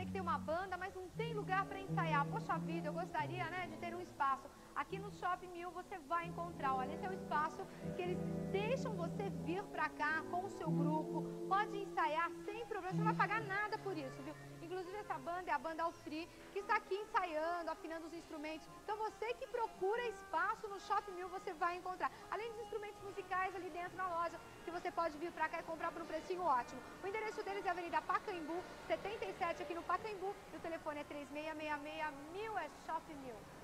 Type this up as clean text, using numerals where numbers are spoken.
que tem uma banda, mas não tem lugar para ensaiar. Poxa vida, eu gostaria, né, de ter um espaço. Aqui no Shopping Mil você vai encontrar, olha, esse é o espaço que eles deixam você vir para cá com o seu grupo, pode ensaiar sem problema, você não vai pagar nada por isso, viu? Inclusive essa banda é a banda Alfri, que está aqui ensaiando, afinando os instrumentos. Então você que procura espaço no Shopping Mil, você vai encontrar. Além dos instrumentos musicais ali dentro na loja, que você pode vir para cá e comprar por um precinho ótimo. O endereço deles é a Avenida Pacaembu, 77 aqui no Pacaembu, e o telefone é 3666 1000, é Shopping Mil.